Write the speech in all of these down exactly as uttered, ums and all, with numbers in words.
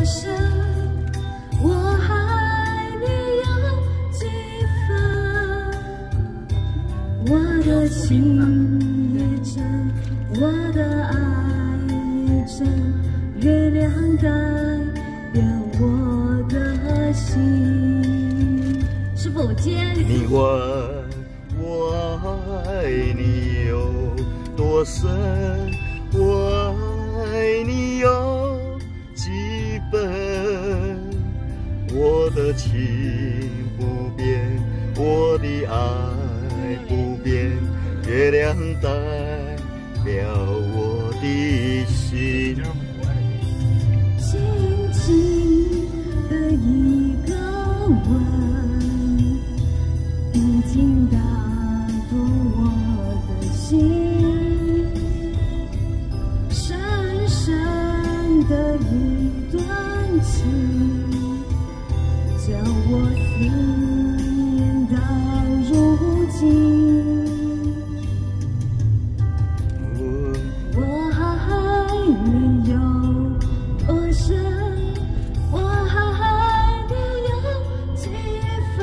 深，我爱你有几分？我的情也真，我的爱也真，月亮代表我的心。师傅接。 你问我爱你有多深？我爱你有几分？我的情不变，我的爱不变，月亮代表我的心。 轻轻的一个吻，已经打动我的心。的一段情，叫我思念到如今。我爱你有多深？我爱你有几分？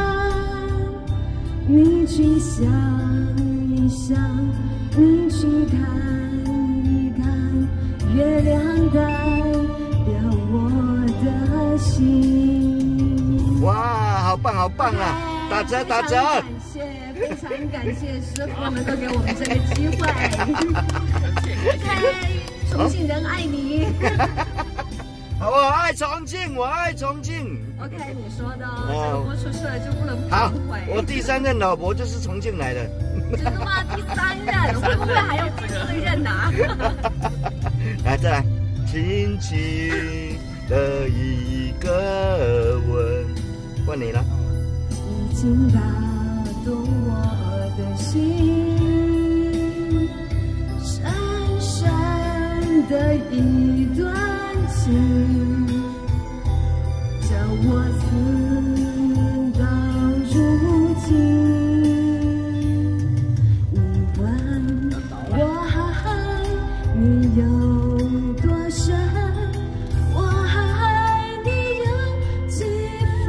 你去想一想，你去看一看，月亮代表我的心。 哇，好棒好棒啊！打折打折！ 感谢，非常感谢师傅能够给我们这个机会。OK， 重庆人爱你。 我爱重庆，我爱重庆。 OK， 你说的哦，这个播出去了就不能反悔。 好，我第三任老婆就是重庆来的。 真的吗？第三任会不会还有第四任啊？ 来，再来，轻轻的一个吻，换你了。 已经打动我的心，深深的一段情，叫我思念到如今。你问我爱你有多深？我爱你有几分？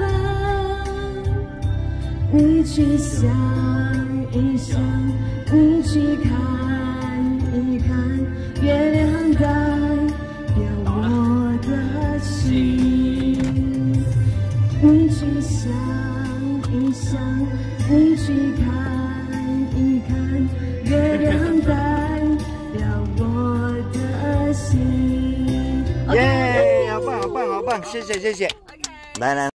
你去想一想，你去看一看，月亮代表我的心。你去想一想，你去看一看，月亮代表我的心。 耶，好棒好棒好棒，谢谢谢谢。来来。